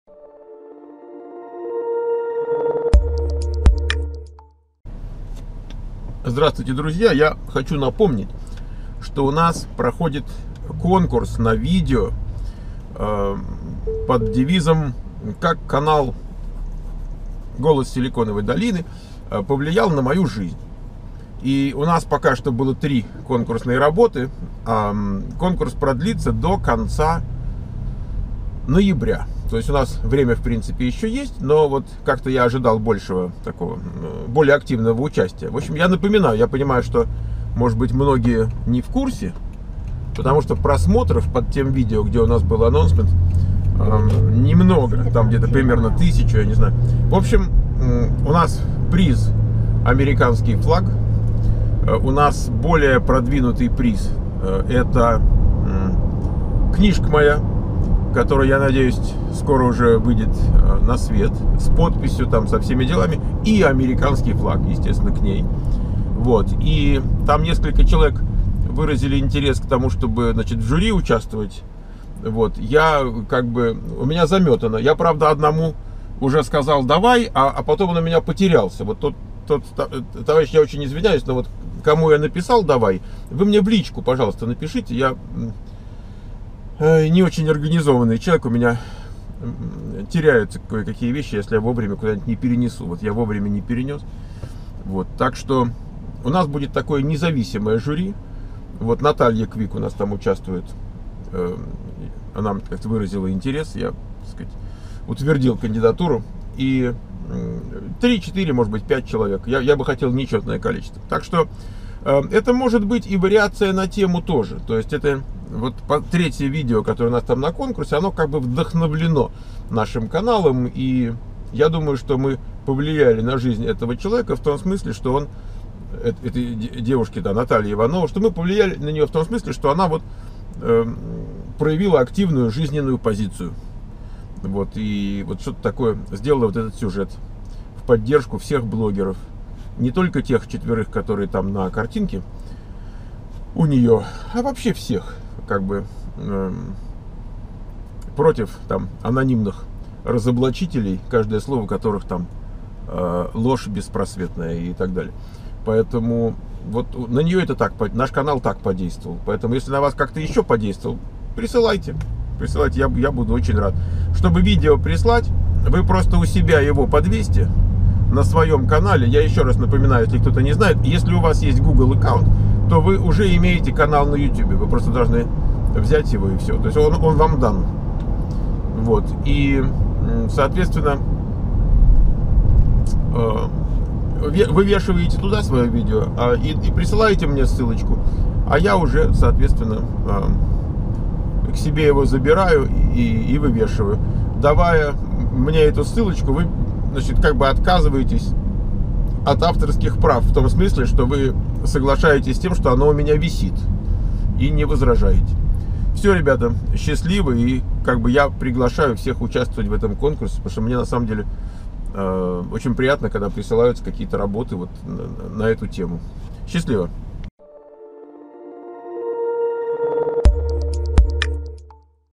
Здравствуйте, друзья! Я хочу напомнить, что у нас проходит конкурс на видео под девизом «Как канал Голос Силиконовой долины повлиял на мою жизнь». И у нас пока что было 3 конкурсные работы. Конкурс продлится до конца ноября. То есть у нас время, в принципе, еще есть, но вот как-то я ожидал большего такого, более активного участия. В общем, я напоминаю, я понимаю, что, может быть, многие не в курсе, потому что просмотров под тем видео, где у нас был анонсмент, немного, там где-то примерно 1000, я не знаю. В общем, у нас приз американский флаг, у нас более продвинутый приз, это книжка моя, которая, я надеюсь, скоро уже выйдет на свет, с подписью, там, со всеми делами, и американский флаг, естественно, к ней. Вот, и там несколько человек выразили интерес к тому, чтобы, значит, в жюри участвовать. Вот, я, как бы, у меня заметано. Я, правда, одному уже сказал «давай», а потом он у меня потерялся. Вот тот товарищ, я очень извиняюсь, но вот кому я написал «давай», вы мне в личку, пожалуйста, напишите. Я не очень организованный человек, у меня теряются кое-какие вещи, если я вовремя куда-нибудь не перенесу. Вот я вовремя не перенес. Вот, так что у нас будет такое независимое жюри. Вот Наталья Квик у нас там участвует. Она как-то выразила интерес, я, так сказать, утвердил кандидатуру. И 3-4, может быть, 5 человек. Я бы хотел нечетное количество. Так что это может быть и вариация на тему тоже. То есть это вот 3-е видео, которое у нас там на конкурсе, оно как бы вдохновлено нашим каналом. И я думаю, что мы повлияли на жизнь этого человека в том смысле, что он, этой девушки, да, Наталья Иванова, что мы повлияли на нее в том смысле, что она вот проявила активную жизненную позицию. Вот, и вот что-то такое сделала, вот этот сюжет в поддержку всех блогеров. Не только тех 4, которые там на картинке у нее, а вообще всех, как бы, против там анонимных разоблачителей, каждое слово которых там ложь беспросветная и так далее. Поэтому вот на нее это так, наш канал так подействовал. Поэтому если на вас как-то еще подействовал, присылайте. Присылайте, я буду очень рад. Чтобы видео прислать, вы просто у себя его подвесьте на своем канале. Я еще раз напоминаю, если кто-то не знает, если у вас есть Google аккаунт, то вы уже имеете канал на YouTube. Вы просто должны взять его и все. То есть он вам дан. Вот. И, соответственно, вывешиваете туда свое видео и присылаете мне ссылочку. А я уже, соответственно, к себе его забираю и вывешиваю. Давая мне эту ссылочку, вы, значит, как бы отказываетесь от авторских прав, в том смысле, что вы соглашаетесь с тем, что оно у меня висит, и не возражаете. Все, ребята, счастливы, и как бы я приглашаю всех участвовать в этом конкурсе, потому что мне на самом деле очень приятно, когда присылаются какие-то работы вот на эту тему. Счастливо!